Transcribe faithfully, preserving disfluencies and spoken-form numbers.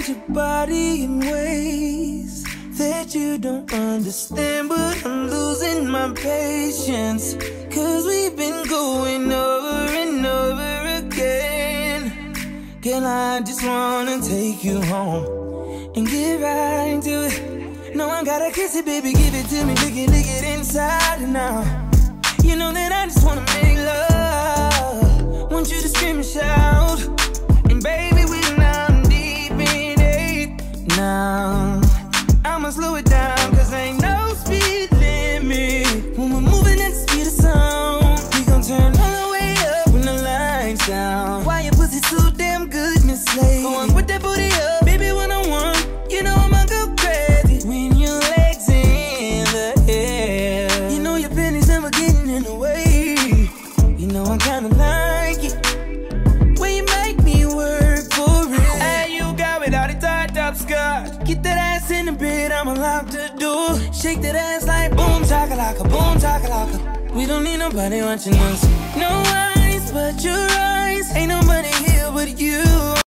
your body in ways that you don't understand, but I'm losing my patience, cause we've been going over and over again. Girl, I just wanna take you home and get right into it. No, I gotta kiss it, baby, give it to me, lick it, lick it inside and out. You know that I just wanna make love, want you to scream and shout. And baby, we now deep in it. Now I'ma slow it down, cause ain't no speed limit when we're moving at the speed of sound. We gon' turn all the way up when the lights down. Why your pussy so damn good, Miss Slade? Going with that booty up, baby, one on one. You know I'ma go crazy when your legs in the air. You know your pennies never getting in the way. You know I kinda like it when you make me work for it. Hey, you got without a tied up skirt. Get that ass in the bed, I'ma lock the door. Shake that ass like boom chakalaka, boom chakalaka. We don't need nobody watching us. No eyes but your eyes. Ain't nobody here but you.